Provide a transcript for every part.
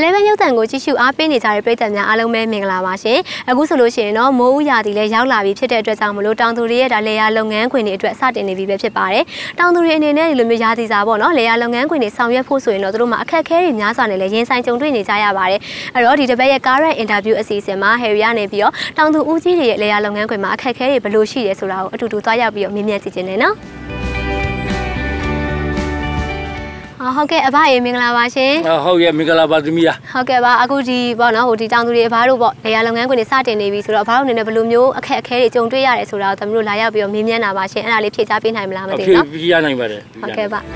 11ရုပ်သံကိုကြည့်ရှုအားပေးနေကြတဲ့ပရိသတ်များအားလုံးပဲမင်္ဂလာပါရှင်အခုဆိုလို့ရှိရင်တော့မိုးဦးရာသီလည်းရောက်လာပြီဖြစ်တဲ့အတွက်ကြောင့်မလို့တောင်သူတွေရဲ့ဒါလေယာလုပ်ငန်းခွင်တွေအတွက်စတင်နေပြီပဲဖြစ်ပါတယ်တောင်သူတွေအနေနဲ့ဒီလိုမျိုးရာသီစာပေါ့နော်လေယာလုပ်ငန်းခွင်တွေဆောင်ရွက်ဖို့ဆိုရင်တော့တို့မှာအခက်အခဲတွေများစွာနဲ့လည်းရင်ဆိုင်ကြုံတွေ့နေကြရပါတယ်အဲ့တော့ဒီတစ်ပတ်ရဲ့ current interview အစီအစဉ်မှာ Harry ကနေပြီးတော့တောင်သူဦးကြီးတွေရဲ့လေယာလုပ်ငန်းခွင်မှာအခက်အခဲတွေဘယ်လိုရှိရဲဆိုတာကိုအတူတူသွားရောက်ပြီးတော့မြင်မြင်ကြည့်နေနော်ဟုတ်ကဲ့အဘရေမင်္ဂလာပါရှင်ဟုတ်ရဲ့မင်္ဂလာပါသမီးလားဟုတ်ကဲ့ပါအခုဒီပေါ့နော်ဟိုဒီတောင်သူတွေအဘတို့ပေါ့လေယာလုပ်ငန်းခွင်တွေစတင်နေပြီဆိုတော့အဘတို့အနေနဲ့ဘယ်လိုမျိုးအခက်အခဲတွေကြုံတွေ့ရတယ်ဆိုတာကိုသမီးတို့လာရောက်ပြီးတော့မေးမြန်းတာပါရှင်အဲ့ဒါလေးဖြေချပေးနိုင်မလားမသိဘူးနော်ဖြေရနိုင်ပါတယ်ဟုတ်ကဲ့ပါ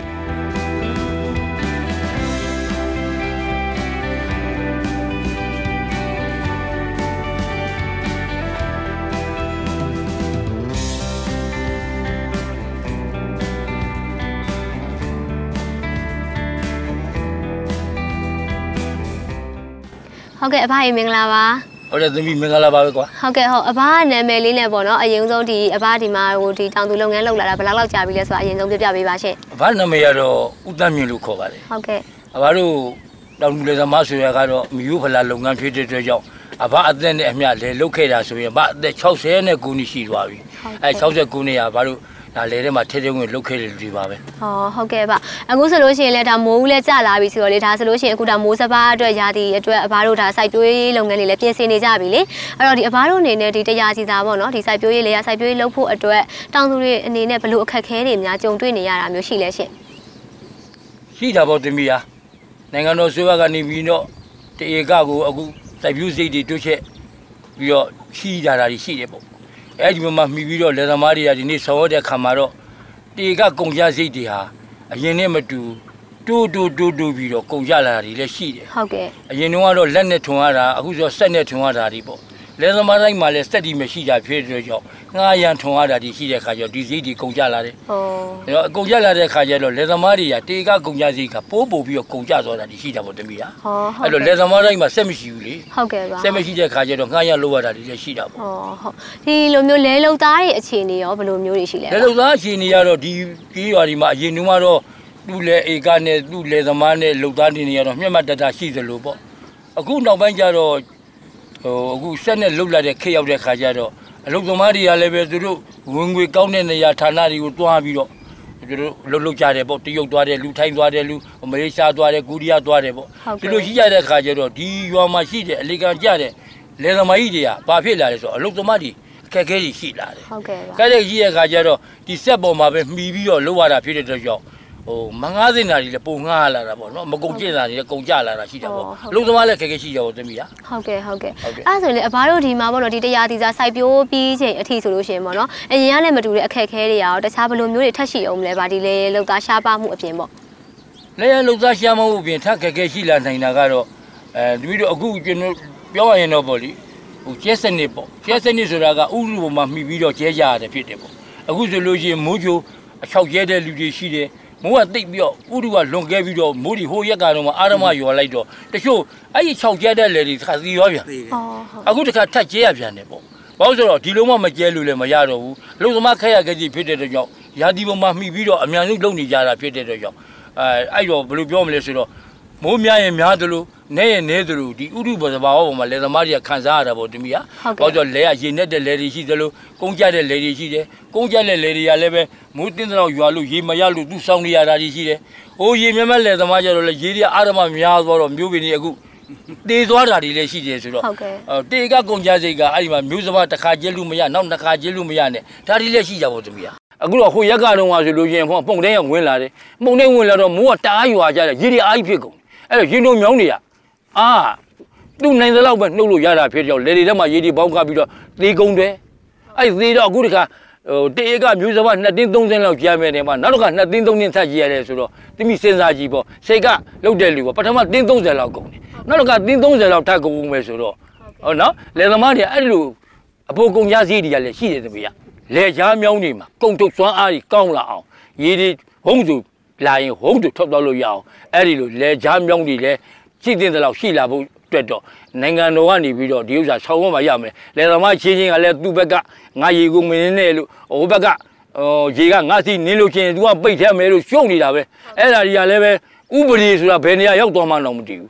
ဟုတ်ကဲ့အဘရေမင်္ဂလာပါဟုတ်တယ်သမီးမင်္ဂလာပါပဲကွာဟုတ်ကဲ့ဟုတ်အဘနာမည်လေးနဲ့ပေါ့နော်အရင်ဆုံးဒီအဘဒီမှာဟိုဒီတောင်သူလုပ်ငန်းလုပ်လာတာဘယ်လောက်ကြာပြီလဲဆိုတာအရင်ဆုံးပြပြပေးပါရှင့်အဘနာမည်ကတော့ဦးတန်းမြင့်လို့ခေါ်ပါတယ်ဟုတ်ကဲ့အဘတို့တောင်သူလယ်သမားဆိုရကတော့မယူဖလာလုပ်ငန်းဖြစ်တဲ့အတွက်ကြောင့်အဘအသက်နဲ့အမျှလေလုပ်ခဲ့တာဆိုရင်အဘအသက်60နဲ့9နှစ်ရှိသွားပြီအဲ69နှစ်ကဘာလို့ဒါလေထဲမှာထဲထဲဝင်လုတ်ခဲ့တယ်လူတွေပါပဲဟောဟုတ်ကဲ့ပါအခုဆိုလို့ရှိရင်လည်းဒါမိုးဦးလည်းကျလာပြီဆိုတော့လေဒါဆိုလို့ရှိရင်အခုဒါမိုးစပါးအတွက်ရာသီအတွက်အဘတို့ဒါစိုက်ပျိုးရေးလုပ်ငန်းတွေလည်းပြင်ဆင်နေကြပြီလေအဲ့တော့ဒီအဘတို့အနေနဲ့ဒီတရားစီသားပေါ့နော်ဒီစိုက်ပျိုးရေးလေစိုက်ပျိုးရေးလုပ်ဖို့အတွက်တောင်သူတွေအနေနဲ့ဘယ်လိုအခက်အခဲတွေများကြုံတွေ့နေရတာမျိုးရှိလဲရှင်ရှိတာပေါ့သမီးဟာနိုင်ငံတော်ဆွေးနွေးကနေပြီးတော့တဧကကိုအခုစိုက်ပျိုးစိတ်တွေတွက်ချက်ပြီးတော့ရှိကြတာရှိတယ်ပေါ့အဲ့ဒီမှာမှီပြီးတော့လယ်သမားတွေကဒီနေ့ဆောင်ရတဲ့ခါမှာတော့တေကကုန်ကြစိတ်တွေဟာအရင်နဲ့မတူတိုးပြီးတော့ကုန်ကြလာတာတွေလည်းရှိတယ်ဟုတ်ကဲ့အရင်ကတော့လက်နဲ့ထွန်ရတာအခုဆိုစက်နဲ့ထွန်ရတာတွေပေါ့လယ်သမားတိုင်းမှာလည်းစက်ဒီမရှိကြဖြစ်တဲ့ကြောင့်ငှားရန်ထွန်ရတာတွေရှိတဲ့ခါကျတော့ဒီစိတ်တွေကုန်ကြလာတယ်ဟုတ်အဲ့တော့ကုန်ကြလာတဲ့ခါကျတော့လယ်သမားတွေကတေကကုန်ကြစိတ်ကပိုးပြီးတော့ကုန်ကြသွားတာတွေရှိတာပေါ့တမီးဟာအဲ့တော့လယ်သမားတိုင်းမှာစက်မရှိဘူးလေဟုတ်ကဲ့ပါစက်မရှိတဲ့ခါကျတော့ငှားရန်လုပ်ရတာတွေလည်းရှိတာပေါ့ဟုတ်ဒီလိုမျိုးလဲလုံသားတွေအခြေအနေရောဘယ်လိုမျိုးတွေရှိလဲလဲလုံသားအခြေအနေကတော့ဒီကြီးရွာဒီမှာအရင်တုန်းကတော့သူ့လေဧကနဲ့သူ့လယ်သမားနဲ့လုံသားတွေနေရတော့မျက်မှတ်တတရှိသလိုပေါ့အခုနောက်ပိုင်းကျတော့အခုဆက်နဲ့လှုပ်လာတဲ့ခေတ်ရောက်တဲ့ခါကျတော့အလုပ်သမားတွေကလည်းပဲသူတို့ဝင်ငွေကောင်းတဲ့နေရာဌာနတွေကိုတွားပြီးတော့သူတို့လှုပ်ကြတယ်ပေါ့တရုတ်သွားတယ်လူထိုင်းသွားတယ်လူမလေးရှားသွားတယ်ကိုရီးယားသွားတယ်ပေါ့ဒီလိုရှိကြတဲ့ခါကျတော့ဒီရွာမှာရှိတဲ့အလေကန်ကြတဲ့လယ်သမားကြီးတွေကဘာဖြစ်လာလဲဆိုတော့အလုပ်သမားတွေအခက်အခဲတွေရှိလာတယ်ဟုတ်ကဲ့ပါခက်တဲ့ရှိတဲ့ခါကျတော့ဒီစက်ပေါ်မှာပဲမှီပြီးတော့လှုပ်ရတာဖြစ်တဲ့အတွက်ကြောင့်မငားစင်တာတွေလည်းပုံငားလာတာပေါ့နော်မကုန်ကျင်တာတွေလည်းကုန်ကြလာတာရှိတာပေါ့လူသမားလည်းခက်ခဲရှိကြပါသမီးဟာဟုတ်ကဲ့အဲ့ဆိုရင်အဘတို့ဒီမှာပေါ့နော်ဒီတရားဒီစားစိုက်ပျိုးပြီးချိန်အထိဆိုလို့ရှိရင်ပေါ့နော်အရင်ကလည်းမတူတဲ့အခက်အခဲတွေရောတခြားဘယ်လိုမျိုးတွေထပ်ရှိအောင်မလဲဗာဒီလေလောက်သားရှားပါမှုအပြင်ပေါ့လေလောက်သားရှားမှုအပြင်ထပ်ခက်ခဲရှိလာနိုင်တာကတော့သမီးတို့အခုကျွန်တော်ပြောရရင်တော့ပေါ့လေဟိုကျဲစနစ်ပေါ့ကျဲစနစ်ဆိုတာကဥရုပေါ်မှာမှီပြီးတော့ကျဲကြရတယ်ဖြစ်တယ်ပေါ့အခုဆိုလို့ရှိရင်မိုးချိုအချောက်ကျဲတဲ့လူတွေရှိတယ်မိုးကတိတ်ပြီးတော့ဥရုကလွန်ခဲ့ပြီးတော့မိုးဒီဟိုရက်ကတော့အာရမရွာလိုက်တော့တချို့အဲ့ဒီ6ကျဲတဲ့လေတွေတစ်ခါသီရောပြန်အခုတစ်ခါထက်ကျဲရပြန်တယ်ပေါ့ဘာလို့ဆိုတော့ဒီလုံးမကျဲလို့လည်းမရတော့ဘူးအလုံးသမားခက်ရခဲ့ကြီးဖြစ်တဲ့အတွက်ကြောင့်ရာဒီပေါ်မှာမှီပြီးတော့အများဆုံးလုံနေကြတာဖြစ်တဲ့အတွက်ကြောင့်အဲ့တော့ဘယ်လိုပြောမလဲဆိုတော့မိုးများရင်များသလိုနဲရင်နဲသလိုဒီဥရုပေါ်စဘာဝပေါ်မှာလယ်သမားတွေကခံစားရတာပေါ့တမီးဟာဘာလို့ဆိုလဲကရေနဲ့တဲ့လယ်တွေရှိသလိုကုန်းကြတဲ့လယ်တွေရှိတယ်ကုန်းကြတဲ့လယ်တွေကလည်းပဲမိုးတင်းတဲ့တော့ရွာလို့ရေမရလို့သူ့ဆောင်နေရတာရှိတယ်။အိုးရေမြတ်လယ်သမားကြတော့လေရေတွေအာရမများသွားတော့မျိုးပင်တွေအခုတေးသွားတာတွေလည်းရှိတယ်ဆိုတော့တေကကုန်းကြစိတ်ကအဲ့ဒီမှာမျိုးစဘာတစ်ခါကျဲလို့မရနောက်တစ်ခါကျဲလို့မရနဲ့ဒါတွေလည်းရှိကြပါတမီးဟာအခုတော့ဟိုရက်ကတော့ဆိုလို့ရင်ပုံတိုင်းကဝင်လာတယ်ပုံတိုင်းဝင်လာတော့မိုးကတအားရွာကြတယ်ရေတွေအားကြီးဖြစ်ကုန်အဲ့တော့ရေလုံးမြောင်းတွေကသူ့နိုင်တဲ့လောက်ပဲနှုတ်လို့ရတာဖြစ်ကြောက်လေတွေထဲမှာရေတွေပေါင်းကားပြီးတော့သေကုန်တယ်အဲ့သေတော့အခုတခါတေကမျိုးစဘာ2တင်း3တင်းလောက်ကျန်မယ်တယ်မှာနောက်တစ်ခါ2တင်း3တင်းထပ်ကြည့်ရတယ်ဆိုတော့တမိစဉ်းစားကြည့်ပေါ့စိတ်ကလုတ်တဲ့လူကပထမတင်း30လောက်ကုန်တယ်နောက်တစ်ခါတင်း30လောက်ထပ်ကုန်မယ်ဆိုတော့ဟုတ်နော်လေသမားတွေအဲ့လိုအဖို့ကုန်ကြစည်းတွေကလည်းရှိတယ်တမီးကလေချားမြောင်းနေမှာကုန်ထုတ်စွမ်းအားကြီးကောင်းလာအောင်ရေတွေဟုံးစုလာရင်ဟုံးစုထွက်သွားလို့ရအောင်အဲ့ဒီလိုလေချားမြောင်းတွေလည်းရှိတဲ့လောက်ရှိလာဖို့အတွက်တော့နိုင်ငံတော်ကနေပြီးတော့ဒီဥစ္စာဆောင်ရွက်မှရမယ်လယ်သမားချင်းချင်းကလည်းသူ့ဘက်ကငါရေကိုမင်းနဲ့လို့ဟိုဘက်ကရေကငါစီနင်းလို့ချင်းသူကပိတ်ထဲမယ်လို့ရှုံနေတာပဲအဲ့ဒါတွေကလည်းပဲဥပဒေဆိုတာဘယ်နေရာရောက်သွားမှတော့မသိဘူးအဲ့ဒါ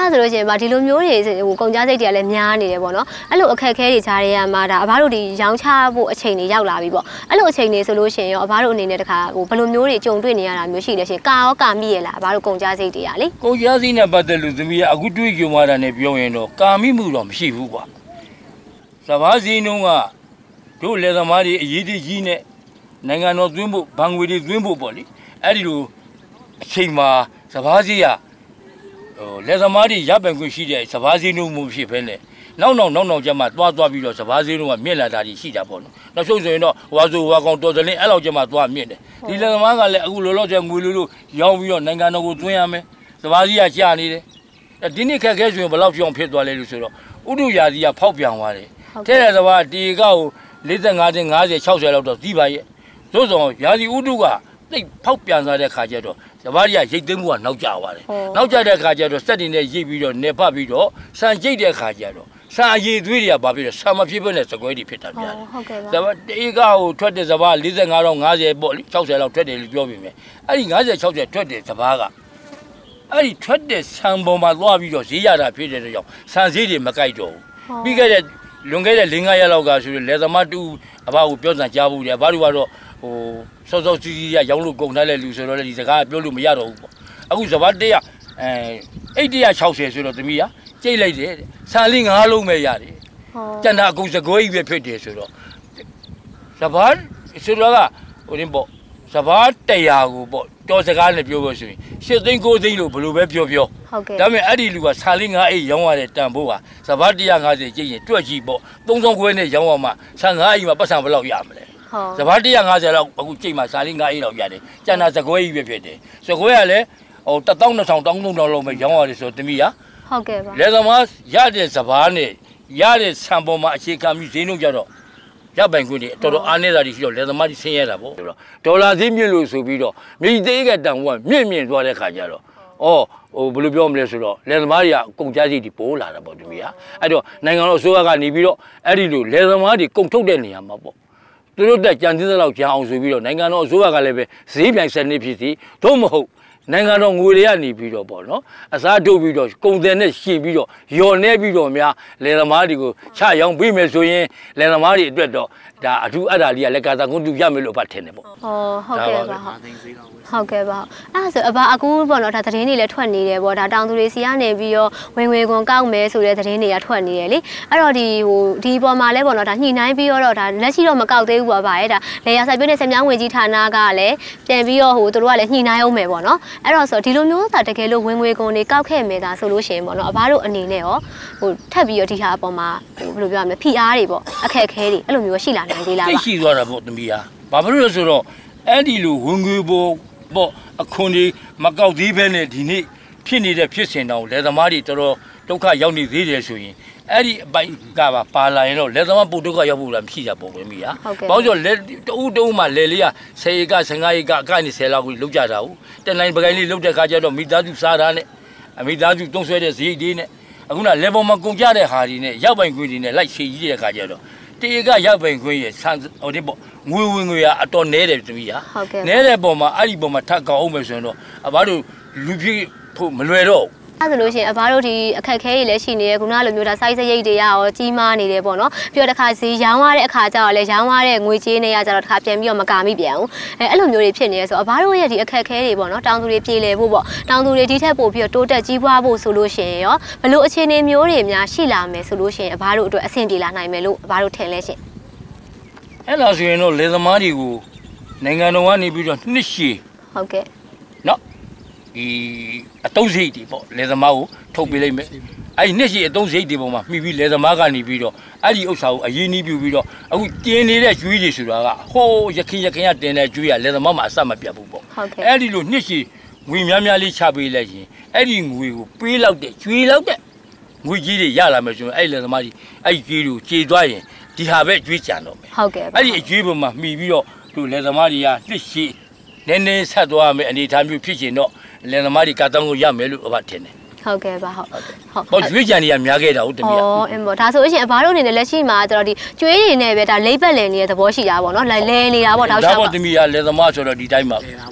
ဒါဆိုလို့ရှိရင်ဗာဒီလိုမျိုးတွေဟိုကုန်ကြစိတ်တွေကလည်းများနေတယ်ပေါ့နော်အဲ့လိုအခက်အခဲတွေကြားရမှာဒါအဘတို့ဒီရောင်းချဖို့အချိန်တွေရောက်လာပြီပေါ့အဲ့လိုအချိန်တွေဆိုလို့ရှိရင်ရောအဘတို့အနေနဲ့တခါဟိုဘယ်လိုမျိုးတွေကြုံတွေ့နေရတာမျိုးရှိလဲရှင်ကာရောကာမိရလားအဘတို့ကုန်ကြစိတ်တွေကလေကုန်ကြစိတ်နဲ့ပတ်သက်လို့သမီးကအခုတွေးကြုံရတာနဲ့ပြောရင်တော့ကာမိမှုတော့မရှိဘူးကွာစဘာစည်းနှုံးကတို့လယ်သမားတွေအရေးကြီးနဲ့နိုင်ငံတော်သွင်းဖို့ဘဏ်ငွေတွေသွင်းဖို့ပေါ့လေအဲ့ဒီလိုအချိန်မှာစဘာစည်းကလယ်သမားတွေရပ်ပင်ခွင့်ရှိတဲ့စဘာစည်းနှုံးမှုဖြစ်ဖဲနဲ့နောက်ကျမှသွားပြီးတော့စဘာစည်းနှုံးကမြင့်လာတာရှိတာပေါ့နော်နောက်ဆုံးဆိုရင်တော့ဝါဆိုဝါကောင်တော်စလင်းအဲ့လောက်ကျမှသွားမြင့်တယ်ဒီလယ်သမားကလည်းအခုလောလောဆယ်ငွေလို့ရောင်းပြီးတော့နိုင်ငံတော်ကိုသွင်းရမယ်စဘာစည်းကကြာနေတယ်ဒီနေ့ခက်ခဲဆိုရင်ဘယ်လောက်ပြောင်းဖြစ်သွားလဲလို့ဆိုတော့ဥဒုရာသီကဖောက်ပြန်သွားတယ်ထဲတဲ့စဘာတီကောက်45တင်50 60လောက်တော့ပြီးပါရဲ့သို့ဆောင်ရာသီဥတုကသိဖောက်ပြန်သွားတဲ့ခါကျတော့စဘာတွေကရိတ်သိမ်းမှုကနောက်ကျသွားတယ်နောက်ကျတဲ့ခါကျတော့စက်တင်နဲ့ရိတ်ပြီးတော့နေဖတ်ပြီးတော့ဆန်ရိတ်တဲ့ခါကျတော့ဆန်အရည်သွေးတွေကဘာဖြစ်လဲဆန်မဖြစ်ဘဲနဲ့စကွဲတွေဖြစ်တာများတယ်ဟုတ်ကဲ့ပါစဘာတေကကိုထွက်တဲ့စဘာ45တော့50ပေါ့လေ60လောက်ထွက်တယ်လို့ပြောပြမယ်အဲ့ဒီ50 60ထွက်တဲ့စဘာကအဲ့ဒီထွက်တဲ့ဆန်ပေါ်မှာသွားပြီးတော့ဈေးရတာဖြစ်တဲ့ကြောင့်ဆန်ဈေးတွေမကိုက်တော့ဘူးပြီးခဲ့တဲ့လွန်ခဲ့တဲ့4-5 ရက်လောက်ကဆိုရင်လယ်သမားတူအဘကိုပြောစံကြားဘူးတယ်အဘတို့ကတော့ဟိုစောစီးစီးရရောင်းလို့ကုန်ထားတဲ့လူဆိုတော့လေဒီစကားပြောလို့မရတော့ဘူးပေါ့အခုစဘာ100အိတ်160ဆိုတော့သမီးကကြိတ်လိုက်တယ်ဆန်လေး9လုံးပဲရတယ်ကျန်တာအကုန်စကွဲကြီးပဲဖြစ်တယ်ဆိုတော့စဘာဆိုတော့ကဟိုရင်ပေါ့စဘာ100ကိုပေါ့တော်စကားနဲ့ပြောလို့ဆိုရင်8သိန်း9သိန်းလို့ဘယ်လိုပဲပြောဟုတ်ကဲ့ဒါပေမဲ့အဲ့ဒီလူကဆန်လေး9အိတ်ရောင်းရတဲ့တန်ဖိုးကစဘာ150ကျိတ်ရင်တွက်ကြည့်ပေါ့3000ခွဲနဲ့ရောင်းရမှဆန်9အိတ်မှာပတ်စံဘယ်လောက်ရမလဲစဘာ150လောက်အခုကျိတ်မှာဆန်လေး9အိတ်လောက်ရတယ်ကျန်တာစကွဲကြီးပဲဖြစ်တယ်စကွဲကလည်းဟို1200 1300လောက်ပဲရောင်းရတယ်ဆိုတော့တမီးဟုတ်ကဲ့ပါလယ်သမားရတဲ့စဘာနဲ့ရတဲ့ဆန်ပေါ်မှာအခြေခံပြီးဈေးနှုန်းကြတော့ရပ်ပိုင်ခွင့်တွေတော်တော်အားနည်းတာတွေရှိတော့လယ်သမားတွေဆင်းရဲတာပေါ့ဒေါ်လာဈေးမြင့်လို့ဆိုပြီးတော့မြေသေးကတန်ဖိုးကမြင့်သွားတဲ့ခါကျတော့ဟိုဘယ်လိုပြောမလဲဆိုတော့လယ်သမားတွေကကုန်ကြစိတ်တွေပိုးလာတာပေါ့ဒီမိဟာအဲ့တော့နိုင်ငံတော်အစိုးရကနေပြီးတော့အဲ့ဒီလိုလယ်သမားတွေကုန်ထုတ်တဲ့နေရာမှာပေါ့သူတို့တက်ကြံစည်သလောက်ကြာအောင်ဆိုပြီးတော့နိုင်ငံတော်အစိုးရကလည်းပဲဈေးပြိုင်စနစ်ဖြစ်စီသို့မဟုတ်နိုင်ငံတော်ငွေတွေကနေပြီးတော့ပေါ့နော်အစားထုတ်ပြီးတော့ကုန်တယ်နဲ့ရှင်းပြီးတော့ယော်နေပြီးတော့များလယ်သမားတွေကိုချရောင်းပေးမယ်ဆိုရင်လယ်သမားတွေအတွက်တော့ဒါအထူးအဲ့ဒါလေးကလက်ကာသာကွန်တူရမယ်လို့ဘာထင်တယ်ပေါ့ဟုတ်ကဲ့ပါဟုတ်ကဲ့ပါအဲ့ဆိုအဘအခုပေါ့နော်ဒါသတင်းတွေလည်းထွက်နေတယ်ပေါ့ဒါတောင်သူတွေစီကနေပြီးတော့ဝင်ငွေခွန်ကောက်မယ်ဆိုတဲ့သတင်းတွေကထွက်နေတယ်လေအဲ့တော့ဒီပေါ်မှာလဲပေါ့နော်ဒါညှိနှိုင်းပြီးတော့ဒါလက်ရှိတော့မကောက်သေးဘူးပေါ့ဗျာဒါလေယာစိုက်ပြည့်နဲ့ဆယ်မြောင်းငွေကြီးဌာနကလည်းပြန်ပြီးတော့သူတို့ကလည်းညှိနှိုင်းအောင်မယ်ပေါ့နော်အဲ့တော့ဆိုဒီလိုမျိုးသာတကယ်လို့ဝင်ငွေခွန်တွေကောက်ခဲ့မယ်သာဆိုလို့ရှိရင်ပေါ့နော်အဘတို့အနေနဲ့ရောထပ်ပြီးတော့ဒီဟာအပေါ်မှာဘယ်လိုပြောရမလဲဖိအားတွေပေါ့အခက်အခဲတွေအဲ့လိုမျိုးရှိလာနိုင်သေးလားပါရှိသွားတာပေါ့သမီးဟာဘာဖြစ်လို့လဲဆိုတော့အဲ့ဒီလိုဝင်ငွေပေါ့အခွန်တွေမကောက်သေးဘဲနဲ့ဒီနေ့ဖြစ်နေတဲ့ဖြစ်စဉ်တောင်လယ်သမားတွေတော်တော်ဒုက္ခရောက်နေသေးတယ်ဆိုရင်အဲ့ဒီအပိုင်းကပါလာရင်တော့လယ်သမားပုတ်ဒုက္ခရောက်ဖို့လည်းမရှိတာပေါ့ကွယ်မိဟာဘာလို့လဲတူမှလယ်လေးက10ဧက15ဧကအကနေ10လောက်ကိုလောက်ကြတာဟုတ်တနိုင်ပကိုင်းလေးလောက်တဲ့ခါကျတော့မိသားစုစားတာနဲ့မိသားစုတုံးဆွဲတဲ့ဈေးတွေနဲ့အခုနလယ်ပေါ်မှာကုန်ကြတဲ့ဟာတွေနဲ့ရောက်ပိုင်ခွင့်တွေနဲ့လိုက်ရှည်ကြီးတဲ့ခါကျတော့တေကရောက်ပိုင်ခွင့်ရဲ့ဆန်ဟိုဒီပေါ့ငွေဝင်ငွေကအတော်နဲတယ်သမီးဟာနဲတဲ့ပုံမှာအဲ့ဒီပုံမှာထပ်ကောက်အောင်မယ်ဆိုရင်တော့အဘတို့လူဖြစ်ဖို့မလွယ်တော့အဲ့ဆိုလို့ရှိရင်အဘတို့ဒီအခက်ခဲတွေလည်းရှိနေတယ်ခုနကလိုမျိုးဒါစိုက်စရိတ်တွေရောကြီးမားနေတယ်ပေါ့နော်ပြီးတော့တစ်ခါဈေးရောင်းရတဲ့အခါကျတော့လည်းရောင်းရတဲ့ငွေကြေးနဲ့ရကြတော့တစ်ခါပြန်ပြီးတော့မကာမိပြန်ဘူးအဲ့လိုမျိုးတွေဖြစ်နေရဲဆိုအဘတို့ရဲ့ဒီအခက်ခဲတွေပေါ့နော်တောင်သူတွေပြေလည်ဖို့ပေါ့တောင်သူတွေဒီထက်ပို့ပြီးတော့တိုးတက်ကြီးပွားဖို့ဆိုလို့ရှိရင်ရောဘလို့အခြေအနေမျိုးတွေများရှိလာမယ်ဆိုလို့ရှိရင်အဘတို့အတွက်အဆင်ပြေလာနိုင်မယ်လို့အဘတို့ထင်လဲရှင်အဲ့လိုဆိုရင်တော့လယ်သမားတွေကိုနိုင်ငံတော်ကနေပြီးတော့နှစ်ရှည်ဟုတ်ကဲ့နော်ဒီအတုံးစိတ်တွေပေါ့လယ်သမားကိုထုတ်ပေးလိုက်မယ်အဲ့ဒီနှစ်ရှည်အတုံးစိတ်တွေပေါ်မှာမှီပြီးလယ်သမားကနေပြီးတော့အဲ့ဒီဥစ္စာကိုအရင်နှီးပြပြီးတော့အခုတင်းနေတဲ့ကျွေးတွေဆိုတာကဟိုးရခင်ကတင်တဲ့ကျွေးကလယ်သမားမှာအဆက်မပြတ်ဘူးပေါ့အဲ့ဒီလိုနှစ်ရှည်ငွေများလေးချပေးလိုက်ရင်အဲ့ဒီငွေကိုပေးလောက်တဲ့ကျွေးလောက်တဲ့ငွေကြီးတွေရလာမယ်ဆိုရင်အဲ့လယ်သမားကြီးအဲ့ဒီကျွေးကိုကျေသွားရင်ဒီဟာပဲကျွေးကြံတော့မယ်ဟုတ်ကဲ့အဲ့ဒီအကျွေးပေါ်မှာမှီပြီးတော့တို့လယ်သမားတွေကနှစ်ရှည်နည်းနည်းဆက်သွားမယ်အနေထားမျိုးဖြစ်ချင်တော့လယ်သမားတွေကတောင်းကိုရမယ်လို့အဘထင်တယ်ဟုတ်ကဲ့ပါဟုတ်ဟောကျွေးကြံတွေကများခဲ့တာဟုတ်တမီးအင်းပေါ့ဒါဆိုလို့ရှိရင်အဘတို့အနေနဲ့လက်ရှိမှာကျတော့ဒီကျွေးတွေနဲ့ပဲဒါလိမ့်ပတ်လည်နေတဲ့သဘောရှိတာပေါ့နော်လဲနေတာပေါ့တောက်ချောင်းဒါပေါ့တမီးကလယ်သမားဆိုတော့ဒီတိုင်းပါဟ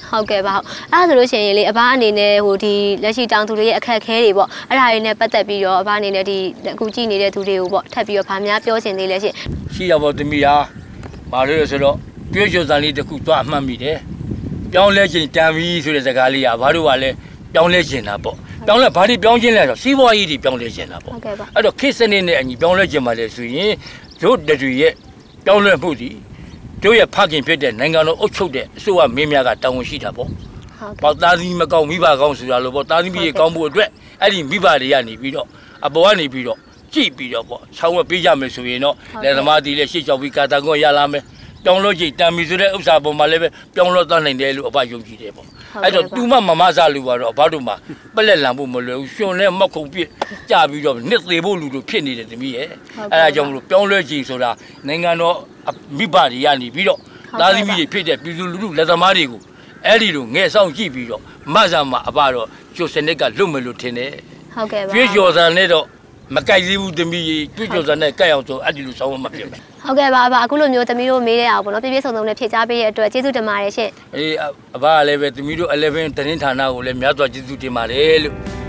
ဟုတ်ကဲ့ပါအဲ့ဒါဆိုလို့ရှိရင်လေအဘအနေနဲ့ဟိုဒီလက်ရှိတောင်သူတွေရဲ့အခက်အခဲတွေပေါ့အဲ့ဒါတွေနဲ့ပတ်သက်ပြီးတော့အဘအနေနဲ့ဒီအခုကြည့်နေတဲ့သူတွေကိုပေါ့ထပ်ပြီးတော့ဗာများပြောချင်သေးလဲရှင်ရှိရပါသမီးဟာမာလို့ဆိုတော့ကျွေးကြစံလေးတစ်ခုသွားအမှတ်မိတယ်ပြောင်းလဲခြင်းတန်ပြီးဆိုတဲ့စကားလေးကဘာလို့ကလဲပြောင်းလဲခြင်းတာပေါ့ပြောင်းလဲဘာတွေပြောင်းခြင်းလဲဆိုစီးပွားရေးတွေပြောင်းလဲခြင်းတာပေါ့အဲ့တော့ခေတ်စနစ်နဲ့အညီပြောင်းလဲခြင်းပါလေဆိုရင်တို့တွေရဲ့ပြောင်းလဲမှုဒီတို့ရဲ့ဖခင်ဖြစ်တဲ့နိုင်ငံတော်အုပ်ချုပ်တဲ့အစိုးရမင်းများကတာဝန်ရှိတာပေါ့ပေါ့သားသမီးမကောင်းမိဘကောင်းဆိုတာလို့ပေါ့သားသမီးတွေကောင်းဖို့အတွက်အဲ့ဒီမိဘတွေကနေပြီးတော့အပေါ်ကနေပြီးတော့ကြည့်ပြီးတော့ပေါ့ဆောင်းဝဲပေးကြမယ်ဆိုရင်တော့လက်သမားတွေလည်းရှေ့ချောက်ပြီးကာတာကွန်ရလာမယ်ပြောင်းလို့ကြည့်တံမီဆိုတဲ့ဥစ္စာပေါ်မှာလည်းပဲပြောင်းလို့တတ်နိုင်တယ်လို့အဘယုံကြည်တယ်ပေါ့အဲ့တော့သူမမစားလူကတော့ဘာတို့မှပလက်လံဖို့မလွယ်ဘူးရှင်နဲ့မောက်ခုံပြစ်ကြပြီးတော့နှစ်သေးဖို့လူတို့ဖြစ်နေတယ်တမီးရဲ့အဲ့ဒါကြောင့်မလို့ပြောင်းလဲကြည့်ဆိုတာနိုင်ငံတော်မိဘတွေကနေပြီးတော့သားသမီးတွေဖြစ်တဲ့ပြည်သူလူထုလက်သမားတွေကိုအဲ့ဒီလိုငဲ့ဆောင်ကြည့်ပြီးတော့မဆာမအဘတော့ကျိုစနစ်ကလွတ်မယ်လို့ထင်တယ်ဟုတ်ကဲ့ပါကျွေးကျော်စံနဲ့တော့မကြိုက်သေးဘူးသမီးကြီးကျွေးကျော်စံနဲ့ကြိုက်အောင်ဆိုအဲ့ဒီလိုဆောင်းမဖြစ်မယ်ဟုတ်ကဲ့ပါအဘအခုလိုမျိုးသမီးတို့မေးတဲ့အောင်ပေါ့နော်ပြည့်ပြည့်စုံစုံနဲ့ဖြည့်ချပေးတဲ့အတွက်ကျေးဇူးတင်ပါတယ်ရှင့်အေးအဘကလည်းပဲသမီးတို့11သတင်းဌာနကိုလည်းများစွာကျေးဇူးတင်ပါတယ်လို့